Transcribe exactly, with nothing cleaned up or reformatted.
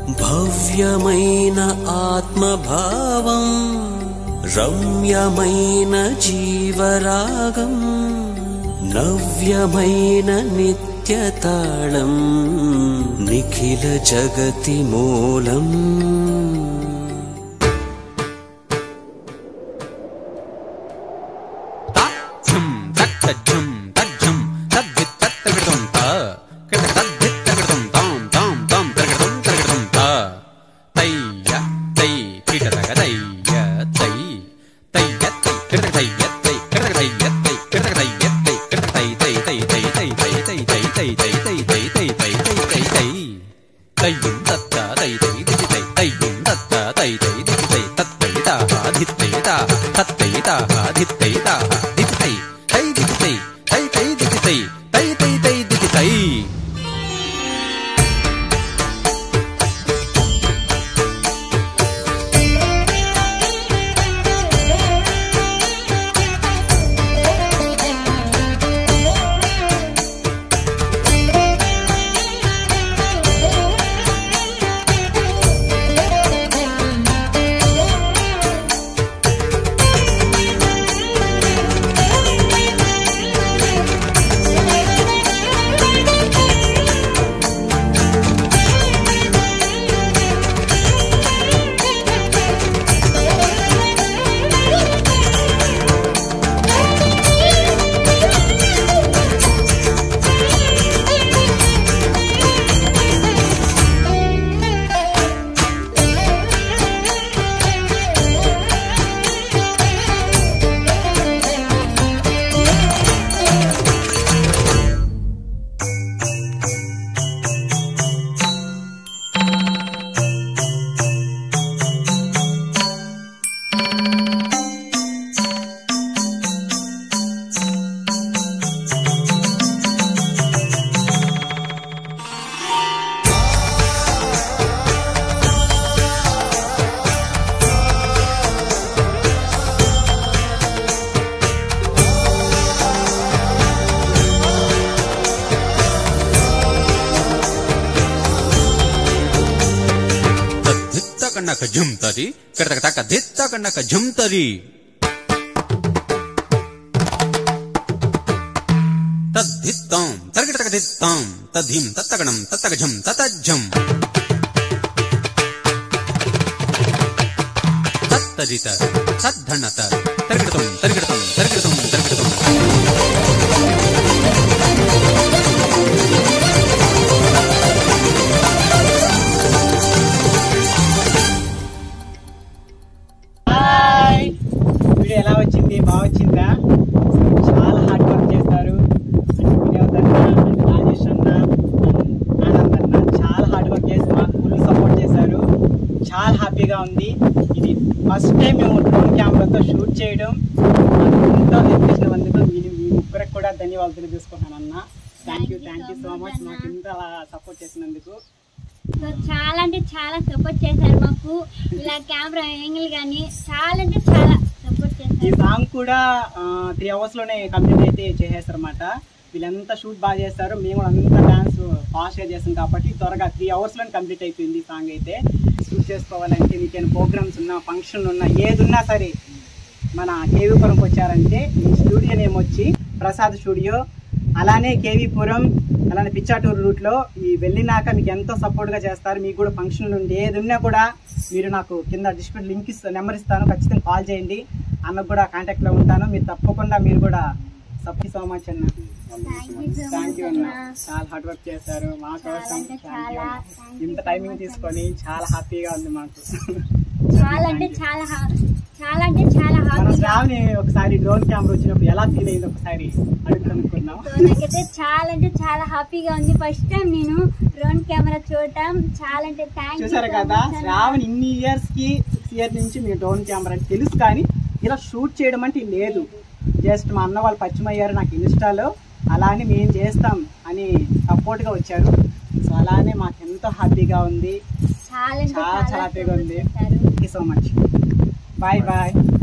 భవ్యమైన ఆత్మభావం రమ్యమైన జీవరాగం నవ్యమైన నిత్యతాళం నిఖిల జగతి మూలం కన్నక జుంతరి కడతక తక దిత్త కన్నక జుంతరి తద్దిత్తాం తరగటక దిత్తాం తద్ధిం తత్తగణం తత్తక జం తతజ్జం తత్తరిత తద్ధణత తరగటం తరగటం తరగటం తరగటం ఎలా వచ్చింది? బాగా వచ్చిందా? చాలా హార్డ్ వర్క్ చేస్తారు. వినోద్ అన్న, రాజేష్ అన్న, ఆనంద్ అన్న చాలా హార్డ్ వర్క్ చేసి మాకు ఫుల్ సపోర్ట్ చేశారు. చాలా హ్యాపీగా ఉంది. ఇది ఫస్ట్ టైం మేము డ్రోన్ కెమెరాతో షూట్ చేయడం. ఎంతో హెల్ప్ చేసినందుకు మీ మీ ముగ్గురికి కూడా ధన్యవాదాలు తెలియజేసుకుంటాను అన్న. Thank you thank you so much మాకు ఇంత అలా సపోర్ట్ చేసినందుకు. చాలా అంటే చాలా సపోర్ట్ చేశారు మాకు. ఇలా కెమెరా యాంగిల్ కానీ చాలా అంటే చాలా సపోర్ట్ చేశారు. ఈ సాంగ్ కూడా త్రీ అవర్స్ లోనే కంప్లీట్ అయితే చేసేస్తారు అన్నమాట. వీళ్ళంతా షూట్ బాగా చేస్తారు. మేము అంతా డాన్స్ ఫాస్ట్ గా చేస్తాం కాబట్టి త్వరగా త్రీ అవర్స్ లోనే కంప్లీట్ అయిపోయింది ఈ సాంగ్ అయితే. షూట్ చేసుకోవాలంటే మీకేమైనా ప్రోగ్రామ్స్ ఉన్నా ఫంక్షన్లు ఉన్నా ఏది ఉన్నా సరే మన కేవీపురంకి వచ్చారంటే ఈ స్టూడియో నేమ్ వచ్చి ప్రసాద్ స్టూడియో. అలానే కేవీపురం అలానే పిచ్చాటూరు రూట్లో ఈ వెళ్ళినాక మీకు ఎంతో సపోర్ట్గా చేస్తారు. మీకు కూడా ఫంక్షన్లు ఉండి ఏది ఉన్నా కూడా మీరు నాకు కింద డిస్ప్లే లింక్ ఇస్తా నెంబర్ ఇస్తాను, ఖచ్చితంగా కాల్ చేయండి. అన్నకు కూడా కాంటాక్ట్లో ఉంటాను. మీరు తప్పకుండా మీరు కూడా సపోర్ట్ సో మచ్ అన్న. థ్యాంక్ యూ అన్న. చాలా హార్డ్ వర్క్ చేస్తారు మా కోసం. ఇంత టైమింగ్ తీసుకొని చాలా హ్యాపీగా ఉంది మాకు. చాలా అంటే చాలా చాలా అంటే చాలా మన శ్రావణి ఒకసారి డ్రోన్ కెమెరా వచ్చినప్పుడు ఎలా ఫీల్ అయింది ఒకసారి అడుగుతున్నాం. నాకైతే చాలా అంటే చాలా హ్యాపీగా ఉంది. ఫస్ట్ టైం నేను డ్రోన్ కెమెరా చూడటం. చాలా అంటే థ్యాంక్ యూ. చూసారు కదా శ్రావణి ఇన్ని ఇయర్స్ కి సిక్స్ ఇయర్స్ నుంచి మీ డ్రోన్ కెమెరా అని తెలుసు, కానీ ఇలా షూట్ చేయడం అంటే లేదు. జస్ట్ మా అన్న వాళ్ళు పరిచయం అయ్యారు నాకు ఇన్స్టాలో. అలానే మేము చేస్తాం అని సపోర్ట్ గా వచ్చారు. సో అలానే మాకు ఎంతో హ్యాపీగా ఉంది. చాలా చాలా చాలా హ్యాపీగా ఉంది. Thank you so much. Bye bye.